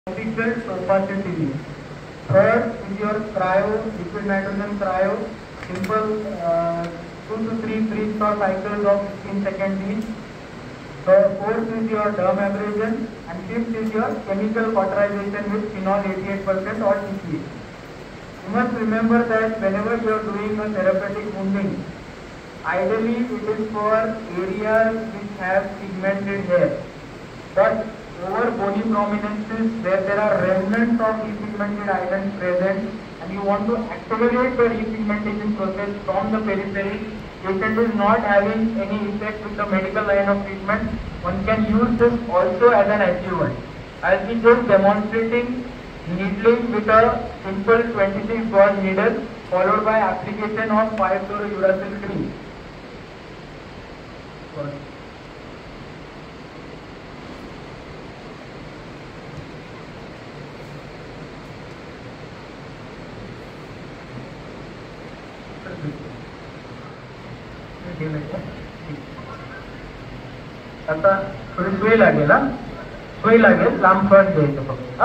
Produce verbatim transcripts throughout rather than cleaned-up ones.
difficult opacity. Third is your cryo, liquid nitrogen cryo, simple uh, two to three freeze-thaw cycles of fifteen seconds each. So fourth is your dermabrasion, and fifth is your chemical cauterization with phenol eighty-eight percent or T P A. You must remember that whenever you are doing a therapeutic wounding, ideally it is for areas which have pigmented hair. But over bony prominences where there are remnants of repigmented islands present and you want to accelerate the repigmentation process from the periphery, patient is not having any effect with the medical line of treatment, one can use this also as an adjuvant. I'll be just demonstrating needling with a simple twenty-six gauge needle followed by application of five fluorouracil cream. आता थोडी सुई लागेल, सुई लागेल, लांब फळत द्यायचं फक्त. हा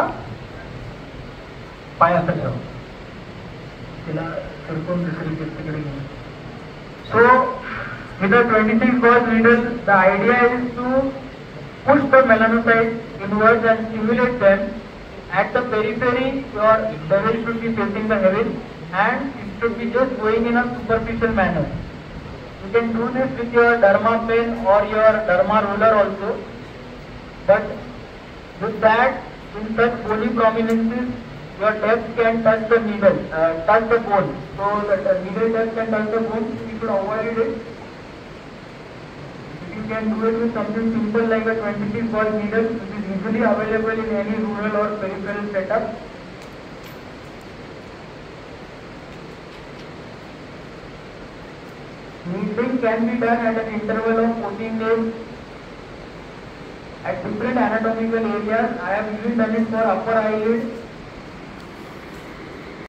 पाय असं ठेव, तिला सरकून दुसरी तिकडे घेऊन. So with the twenty-six gauge needle, the idea is to push the melanocytes inwards and stimulate them. At the periphery, your bevel should be facing the heaven and it should be just going in a superficial manner. You can do this with your derma pen or your derma roller also, but with that, in such bony prominences, your depth can touch the needle, uh, touch the bone. So the, the needle depth can touch the bone, you should avoid it. If you can do it with something simple like a twenty-six gauge needle, which is easily available in any rural or peripheral setup. Needling can be done at an interval of fourteen days at different anatomical areas. I have usually done it for upper eyelid,